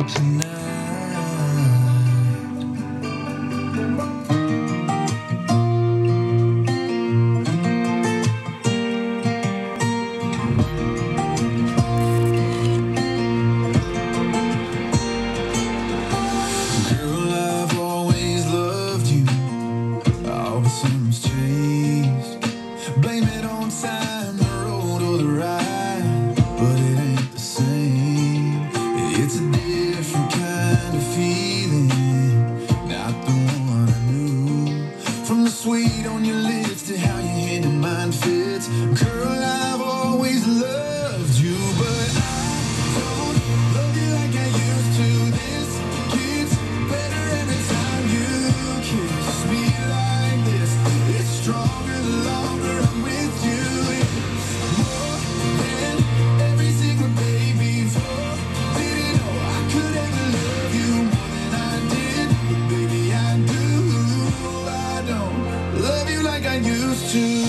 tonight. Girl, I've always loved you. All the summer's changed. Blame it on time, the road or the ride, but it ain't the same. It's a different kind of feeling, not the one I knew. From the sweet on your lips to how your hand in mine fits. Girl, I've always loved you, but I don't love you like I used to. This gets better every time you kiss me like this. It's stronger the longer I'm with you. It's more than every single day before. Didn't know I could ever love you more than I did, but baby I do. I don't love you like I used to.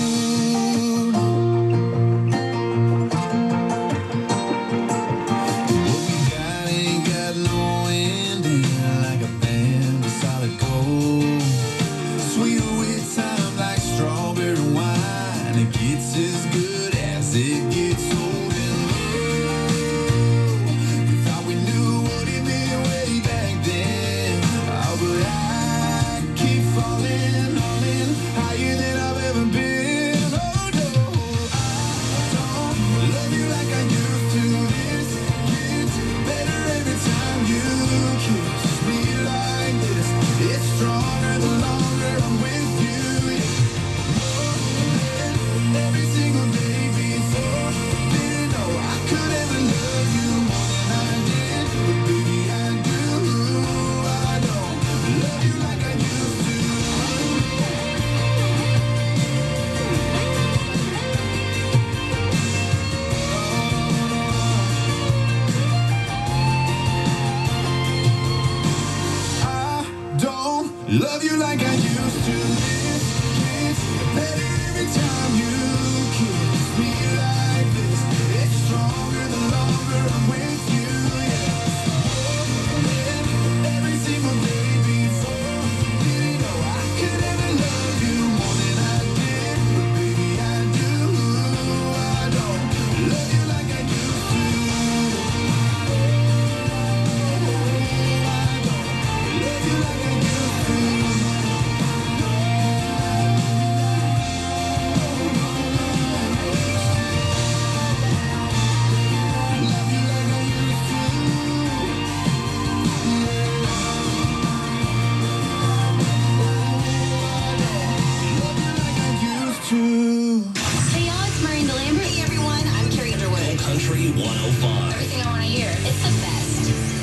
What we got ain't got no ending, like a band of solid gold. Sweeter with time, like strawberry wine. It gets as good as it gets old and low. We thought we knew what it meant way back then. Oh, but I keep falling, falling higher than I've ever been. Oh no, I don't love you like I used to. This gets better every time you kiss me like this. It's stronger the longer I'm with you. Yeah. More than every single day before. Didn't know I could ever love you more than I did, but baby I do. I don't love you like I used to. I don't love you like I used to. This gets better every time you kiss me like this. It's stronger the longer I'm with you. Yeah. More than every single day before. Didn't know I could ever love you more than I did, but baby I do. I don't love you like I used to. I don't love you like I used to. Love you like I used to. Love you like I used to. Hey y'all, it's Miranda Lambert. Hey everyone, I'm Carrie Underwood. Country 105. Everything I want to hear. It's the best.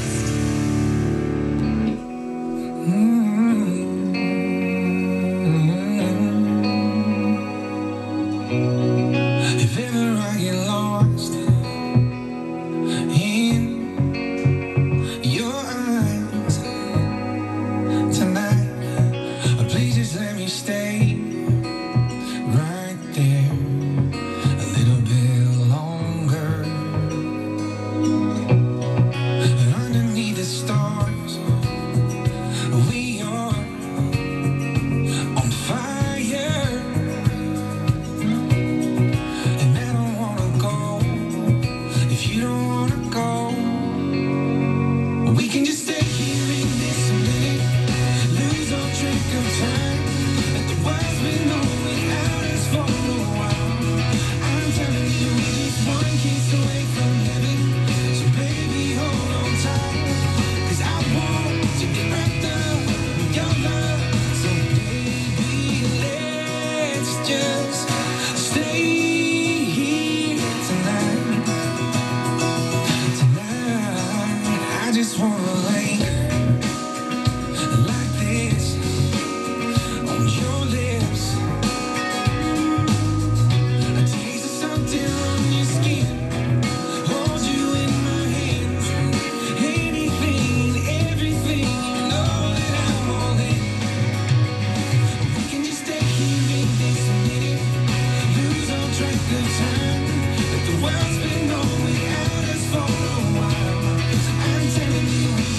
If ever I get lost in your eyes tonight, please just let me stay right there a little bit longer. Underneath the stars, we are on fire. And I don't wanna go if you don't wanna go. We can just stay here in this minute, lose all track of time. Let the world's been going without us for a while. I'm telling you, we're just one kiss away from heaven. So baby, hold on tight, 'cause I want to get wrapped up in your love. So baby, let's just stay here tonight. Tonight, I just wanna linger like this on your lips. A taste of something on your skin. Hold you in my hands. Anything, everything, you know that I'm all in. We can just stay here in this minute, lose all track of time. Let the world's been going without us for a while. I'm telling you, we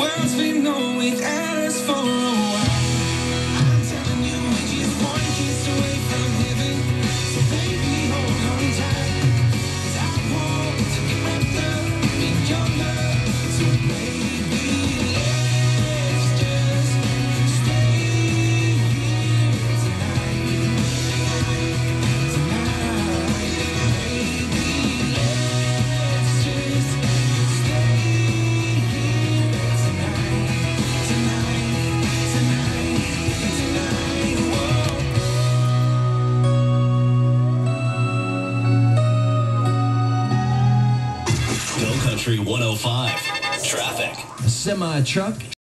world's been going without us for a while. I'm telling you, we're just one kiss away from heaven. So baby, hold on tight, 'cause I want to get wrapped up in your love. So baby, let's just stay here tonight. Country 105. Traffic. A semi truck